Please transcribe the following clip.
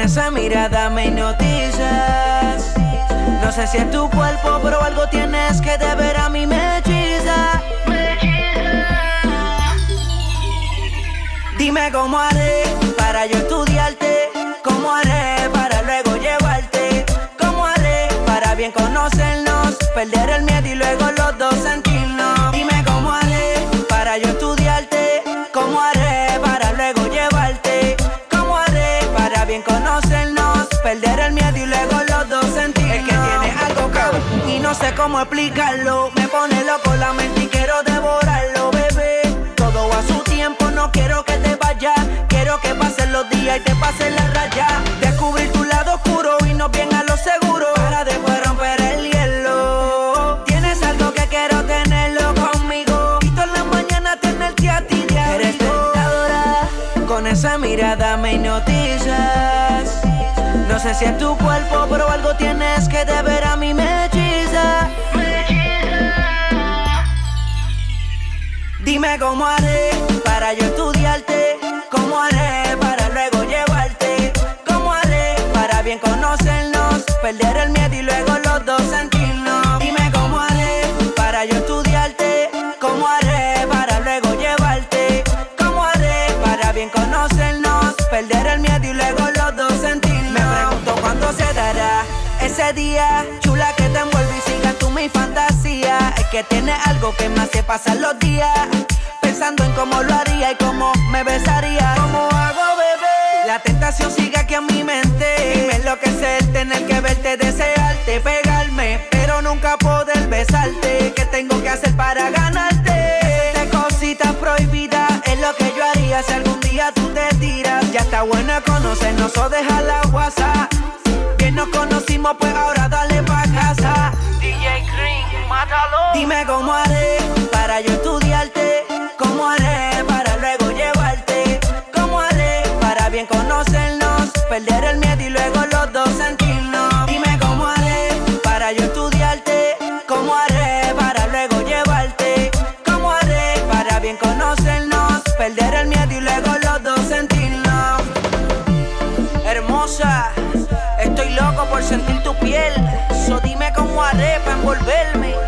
esa mirada me hipnotizas. No sé si es tu cuerpo, pero algo tienes que de ver a mí me hechiza. Dime cómo haré para yo estudiarte, cómo haré para luego llevarte, cómo haré para bien conocernos, perder el miedo y luego los dos sentirnos. Dime cómo haré para yo estudiarte, cómo haré para luego llevarte, cómo haré para bien conocernos, perder el miedo y luego los dos sentirnos. Es que tiene algo que y no sé cómo explicarlo, me pone loco la mente y quiero devorarlo, bebé. Todo a su tiempo, no quiero que te vayas, quiero que pasen los días y te pasen la raya. Descubrir tu lado oscuro y no bien a lo seguro, para después romper el hielo. Tienes algo que quiero tenerlo conmigo, y todas las mañanas tenerte a ti de amigo. Eres tentadora, con esa mirada me hipnotizas. No sé si es tu cuerpo, pero algo tienes que de ver a mí me hechiza. Dime cómo haré para yo estudiarte, cómo haré para luego llevarte, cómo haré para bien conocernos, perder el miedo y luego los dos sentirnos. Dime cómo haré para yo estudiarte, cómo haré para luego llevarte, cómo haré para bien conocernos, perder el miedo y luego los dos sentirnos. Me pregunto cuándo se dará ese día, chula, que te envuelve y sigas tú mi fantasía. Es que tienes algo que me hace pasar los días pensando en cómo lo haría y cómo me besaría. ¿Cómo hago, bebé? La tentación sigue aquí en mi mente y me enloquece el tener que verte, desearte, pegarme, pero nunca poder besarte. ¿Qué tengo que hacer para ganarte? De cositas prohibidas es lo que yo haría si algún día tú te tiras. Ya está bueno conocernos o dejar la WhatsApp. Bien nos conocimos, pues ahora dale pa' casa. DJ Green, mátalo. Dime cómo haré para yo estudiarte, cómo haré para luego llevarte, cómo haré para bien conocernos, perder el miedo y luego los dos sentirnos. Dime cómo haré para yo estudiarte, cómo haré para luego llevarte, cómo haré para bien conocernos, perder el miedo y luego los dos sentirnos. Hermosa, estoy loco por sentir tu piel, so dime cómo haré para envolverme.